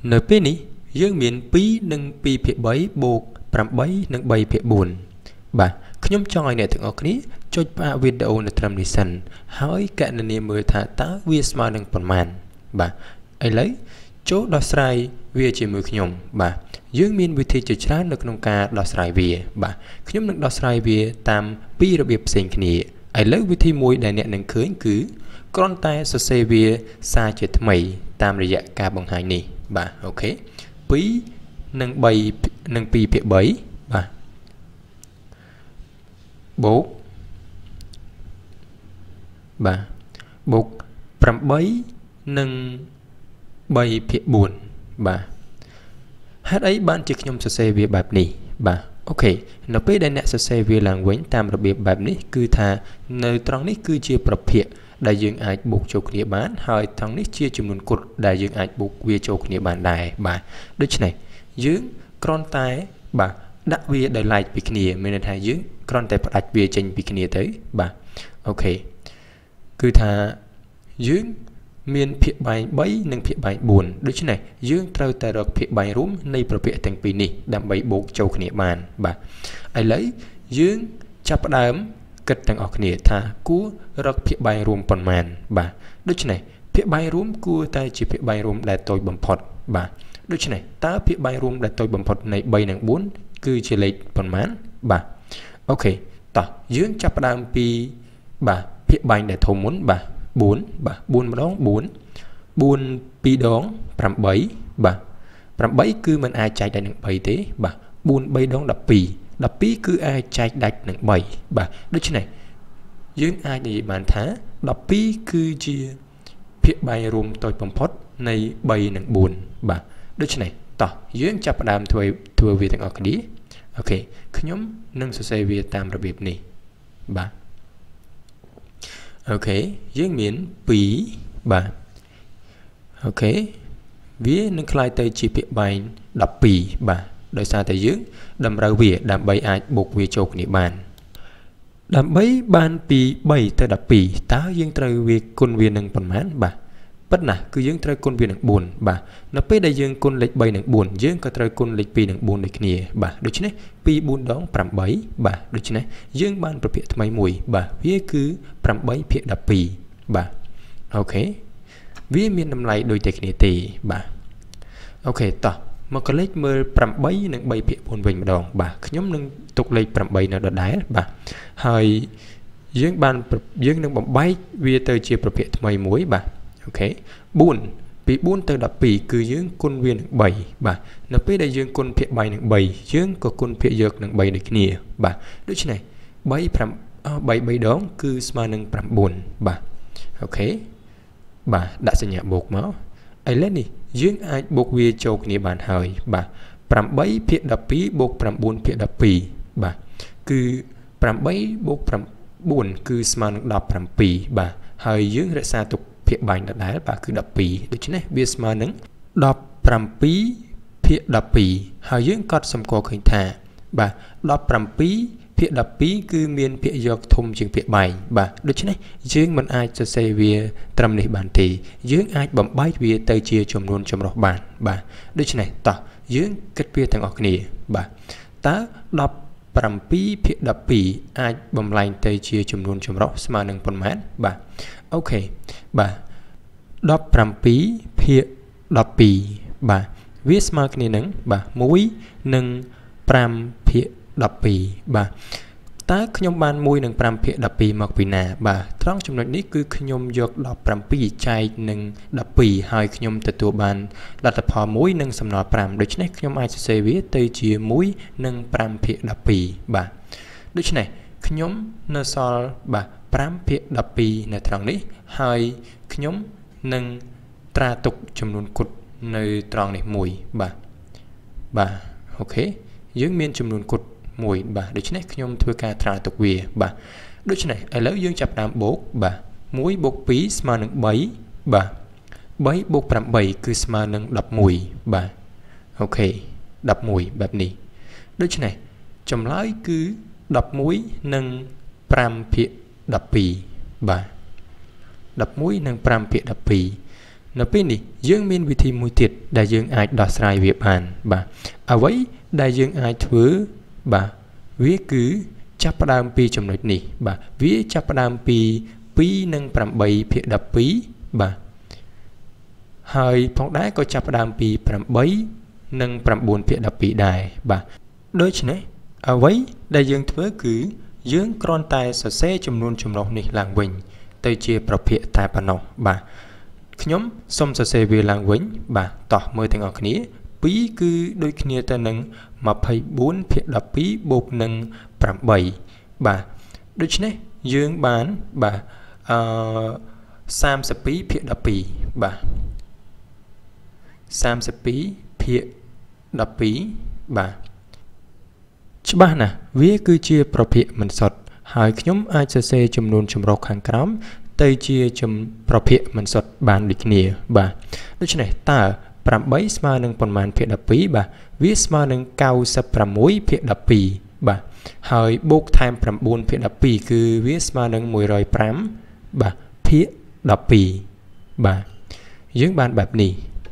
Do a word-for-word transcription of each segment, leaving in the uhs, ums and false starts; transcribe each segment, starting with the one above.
nơi bên này dương miền pi nâng pi phía bảy buộc pram bảy nâng bảy phía bốn bà nhóm cho này thường ở cái cho ba videoใน transition ហើយកណនីមើលថាតើវាស្មើនឹងប៉ុន្មានបាទឥឡូវចូលដោះស្រាយវាជាមួយខ្ញុំបាទយើងមានវិធីជាច្រើននៅក្នុងការដោះស្រាយវាបាទខ្ញុំនឹងដោះស្រាយវាតាមពីររបៀបផ្សេងគ្នាឥឡូវវិធីមួយដែលអ្នកនឹងឃើញគឺគ្រាន់តែសរសេរវាសារជាថ្មីតាមរយៈការបង្ហាញនេះបាទអូខេពីរនិងបីនិងពីរភាគបីបាទបូកបាទបូកប្រាំបីនិងបីភាគបួនបាទហេតុអីបានជាខ្ញុំសរសេរវាបែបនេះបាទអូខេនៅពេលដែលអ្នកសរសេរវាឡើងវិញតាមរបៀបបែបនេះគឺថានៅត្រង់នេះគឺជាប្រភេទដែលយើងអាចបូកចូលគ្នាបានហើយត្រង់នេះជាចំនួនគត់ដែលយើងអាចបូកវាចូលគ្នាបានដែរបាទដូច្នេះយើងគ្រាន់តែបាទដាក់វាដោយឡែកពីគ្នាមានន័យថាយើងគ្រាន់តែផ្ដាច់វាចេញពីគ្នាទៅបាទអូខេគឺថាយើងមានភាគបែងបីនិងភាគបែងបួនដូច្នេះយើងត្រូវតែរកភាគបែងរួមនៃប្រភេទទាំងពីរនេះដើម្បីបូកចូលគ្នាបានបាទឥឡូវយើងចាប់ផ្ដើមគិតទាំងអស់គ្នាថាគួររកភាគបែងរួមប៉ុន្មានបាទដូច្នេះភាគបែងរួមគួរតែជាភាគបែងរួមដែលតូចបំផុតបាទដូច្នេះតើភាគបែងរួមដែលតូចបំផុតនៃបីនិងបួនគឺជាលេខប៉ុន្មានបាទអូខេតោះយើងចាប់ផ្ដើមពីបាទភាគបែងដែលធំមុនបាទបួនបាទបួនម្ដងបួនបួនពីរដងប្រាំបីបាទប្រាំបីគឺมันអាចចែកដាច់នឹងបីទេបាទបួនបីដងដប់ពីរដប់ពីរគឺអាចចែកដាច់នឹងបីបាទដូច្នេះយើងអាចនិយាយបានថាដប់ពីរគឺជាភាគបែងរួមតូចបំផុតនៃបីនិងបួនបាទដូច្នេះតោះយើងចាប់ផ្ដើមធ្វើធ្វើវាទាំងអស់គ្នាអូខេខ្ញុំនឹងសរសេរវាតាមរបៀបនេះបាទអូខេយើងមានពីរបាទអូខេវានឹងក្លាយទៅជាភាគបែងដប់ពីរបាទដោយសារតែយើងតម្រូវវាដើម្បីអាចបូកវាចូលគ្នាបានដើម្បីបានពីបីទៅដប់ពីរតើយើងត្រូវវាគុណវានឹងប៉ុន្មានបាទប៉ុន្តែគឺយើងត្រូវគុណវានឹងបួនបាទនៅពេលដែលយើងគុណលេខបីនឹងបួនយើងក៏ត្រូវគុណលេខពីរនឹងបួនដូចគ្នាបាទដូច្នេះពីរបួនដងប្រាំបីបាទដូច្នេះយើងបានប្រភេទថ្មីមួយបាទវាគឺប្រាំបីភាគដប់ពីរបាទអូខេវាមានតម្លៃដូចតែគ្នាទេបាទអូខេតោះមកកលេចមើលប្រាំបីនិងបីភាគបួនវិញម្ដងបាទខ្ញុំនឹងទុកលេខប្រាំបីនៅដដែលបាទហើយយើងបានយើងនឹងបំបែកវាទៅជាប្រភេទថ្មីមួយបាទអូខេបួនពីបួនទៅដប់ពីរគឺយើងគុណវានឹងបីបាទនៅពេលដែលយើងគុណភាគបែងនឹងបីយើងក៏គុណភាគយកនឹងបីដូចគ្នាបាទដូច្នេះបីប្រាំបីបីដងគឺស្មើនឹងប្រាំបួនបាទអូខេបាទដាក់សញ្ញាបូកមកឥឡូវនេះយើងអាចបូកវាចូលគ្នាបានហើយបាទប្រាំបីភាគដប់ពីរបូកប្រាំបួនភាគដប់ពីរបាទគឺប្រាំបីបូកប្រាំបួនគឺស្មើនឹងដប់ប្រាំពីរបាទហើយយើងរក្សាទុកភាគបែងដដែលបាទគឺដប់ពីរដូច្នេះវាស្មើនឹងដប់ប្រាំពីរភាគដប់ពីរហើយយើងកត់សម្គាល់ឃើញថាបាទដប់ប្រាំពីរភាគដប់ពីរគឺមានភាគយកធំជាងភាគបែងបាទដូច្នេះយើងមិនអាចសរសេរវាត្រឹមនេះបានទេយើងអាចបំបែកវាទៅជាចំនួនចម្រុះបានបាទដូច្នេះតោះយើងគិតវាទាំងអស់គ្នាបាទតើដប់ប្រាំពីរភាគដប់ពីរអាចបំលែងទៅជាចំនួនចម្រុះស្មើនឹងប៉ុន្មានបាទអូខេបាទដប់ប្រាំពីរភាគដប់ពីរបាទវាស្មើគ្នានឹងបាទមួយនិងប្រាំភាគដប់ពីរបាទតើខ្ញុំបានមួយនិងប្រាំភាគដប់ពីរមកពីណាបាទត្រង់ចំណុចនេះគឺខ្ញុំយកដប់ប្រាំពីរចែកនឹងដប់ពីរហើយខ្ញុំទទួលបានលទ្ធផលមួយនិងសំណល់ប្រាំដូច្នេះខ្ញុំអាចសរសេរវាទៅជាមួយនឹងប្រាំភាគដប់ពីរបាទដូច្នេះខ្ញុំនៅសល់បាទប្រាំភាគដប់ពីរនៅត្រង់នេះហើយខ្ញុំនឹងត្រាទុកចំនួនគត់នៅត្រង់នេះមួយបាទបាទអូខេយើងមានចំនួនគត់មួយបាទដូច្នេះខ្ញុំធ្វើការត្រាទុកវាបាទដូច្នេះឥឡូវយើងចាប់តាមបូកបាទមួយបូកពីរស្មើនឹងបីបាទបីបូកប្រាំបីគឺស្មើនឹងដប់មួយបាទអូខេដប់មួយបែបនេះដូច្នេះចម្លើយគឺដប់មួយនិងប្រាំភាគដប់ពីរបាទដប់មួយនិងប្រាំភាគដប់ពីរនៅពេលនេះយើងមានវិធីមួយទៀតដែលយើងអាចដោះស្រាយវាបានបាទអ្វីដែលយើងអាចធ្វើបាទវាគឺចាប់ផ្ដើមពីចំណុចនេះបាទវាចាប់ផ្ដើមពីពីរនិងប្រាំបីភាគដប់ពីរបាទហើយផងដែរក៏ចាប់ផ្ដើមពីប្រាំបីនិងប្រាំបួនភាគដប់ពីរដែរបាទដូច្នេះអ្វីដែលយើងធ្វើគឺយើងគ្រាន់តែសរសេរចំនួនចម្រុះនេះឡើងវិញទៅជាប្រភេទតែប៉ុណ្ណោះបាទខ្ញុំសូមសរសេរវាឡើងវិញបាទតោះមើលទាំងអស់គ្នាពីរគឺដូចគ្នាទៅនឹងម្ភៃបួនភាគដប់ពីរបូកនឹងប្រាំបីបាទដូច្នេះយើងបានបាទអឺសាមសិបពីរភាគដប់ពីរបាទសាមសិបពីរភាគដប់ពីរបាទច្បាស់ណាស់វាគឺជាប្រភេទមិនសុទ្ធហើយខ្ញុំអាចសរសេរចំនួនចម្រុះខាងក្រោមទៅជាប្រភេទមិនសុទ្ធបានដូចគ្នាបាទដូច្នេះតើប្រាំបីស្មើនឹងប៉ុន្មានភាគដប់ពីរបាទវាស្មើនឹងកៅសិបប្រាំមួយភាគដប់ពីរបាទហើយបូកថែមប្រាំបួនភាគដប់ពីរគឺវាស្មើនឹងមួយរយប្រាំបាទភាគដប់ពីរបាទយើងបានបែបនេះ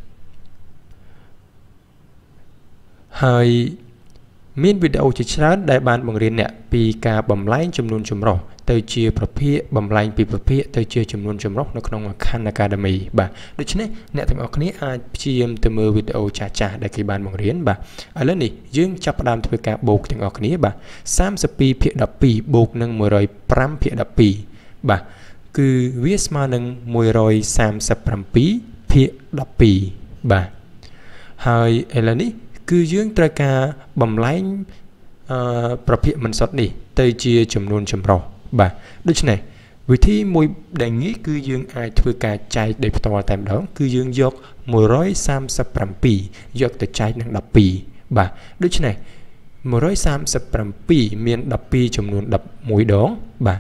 ហើយមានវីដេអូជាច្រើនដែលបានបង្រៀនអ្នកពីការបំលែងចំនួនចម្រុះទៅជាប្រភេទបំលែងពីប្រភេទទៅជាចំនួនចម្រុះនៅក្នុង Khan Academy បាទដូច្នេះអ្នកទាំងអស់គ្នាអាចព្យាយាមទៅមើលវីដេអូចាស់ៗដែលគេបានបង្រៀនបាទឥឡូវនេះយើងចាប់ផ្ដើមធ្វើការបូកទាំងអស់គ្នាបាទសាមសិបពីរភាគដប់ពីរបូកនឹងមួយរយប្រាំភាគដប់ពីរបាទគឺវាស្មើនឹងមួយរយសាមសិបប្រាំពីរភាគដប់ពីរបាទហើយឥឡូវនេះគឺយើងត្រូវការបំលែងអឺប្រភេទមិនសុទ្ធនេះទៅជាចំនួនចម្រុះបាទដូច្នេះវិធីមួយដែលងាយគឺយើងអាចធ្វើការចែកដោយផ្ទាល់តែម្ដងគឺយើងយកមួយរយសាមសិបប្រាំពីរយកទៅចែកនឹងដប់ពីរបាទដូច្នេះមួយរយសាមសិបប្រាំពីរមានដប់ពីរចំនួនដប់មួយដងបាទ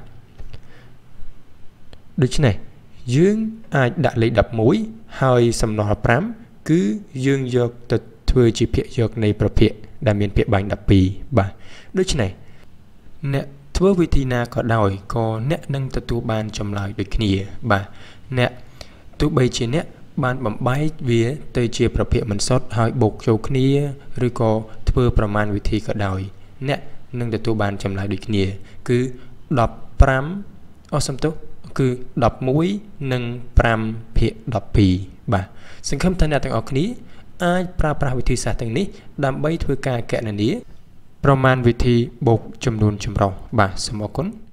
ដូច្នេះយើងអាចដាក់លេខដប់មួយហើយសំណល់ប្រាំគឺយើងយកទៅធ្វើជាភាគយកនៃប្រភេទដែលមានភាគបាញ់ដប់ពីរបាទដូច្នេះអ្នកធ្វើវិធីណាក៏ដោយក៏អ្នកនឹងទទួលបានចម្លើយដូចគ្នាបាទអ្នកទោះបីជាអ្នកបានបំបែកវាទៅជាប្រភេទមិនសុទ្ធហើយបូកចូលគ្នាឬក៏ធ្វើប្រមាណវិធីក៏ដោយអ្នកនឹងទទួលបានចម្លើយដូចគ្នាគឺដប់ប្រាំអស់សំទោសគឺដប់មួយនិងប្រាំភាគដប់ពីរបាទសង្ឃឹមថាអ្នកទាំងអស់គ្នាអាចប្រើប្រាស់វិធីសាស្ត្រទាំងនេះដើម្បីធ្វើការគណនាប្រមាណវិធីបូកចំនួនចម្រុះបាទសូមអរគុណ